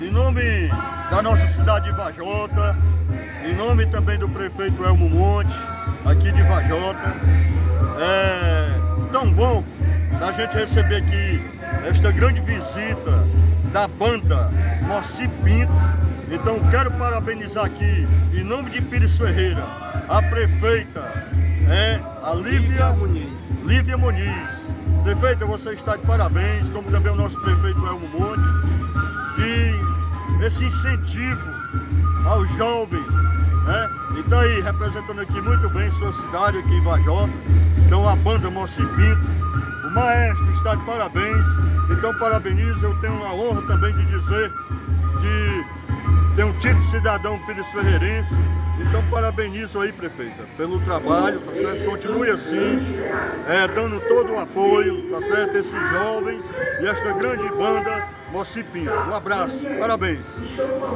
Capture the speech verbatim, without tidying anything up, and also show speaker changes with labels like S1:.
S1: em nome da nossa cidade de Vajota, em nome também do prefeito Elmo Monte, aqui de Vajota, é tão bom a gente receber aqui esta grande visita da banda Moci Pinto. Então quero parabenizar aqui, em nome de Pires Ferreira, a prefeita, é, a Lívia Muniz. Lívia Muniz. Prefeita, você está de parabéns, como também o nosso prefeito Elmo Monte, de esse incentivo aos jovens, né? E está aí representando aqui muito bem sua cidade, aqui em Vajota. Então a banda Moci Pinto, o maestro está de parabéns. Então parabenizo, eu tenho a honra também de dizer que tem um título de cidadão Pires Ferreirense. Então parabenizo aí, prefeita, pelo trabalho, tá certo? Continue assim, é, dando todo o apoio, tá certo? Esses jovens e esta grande banda Moci Pinto. Um abraço, parabéns.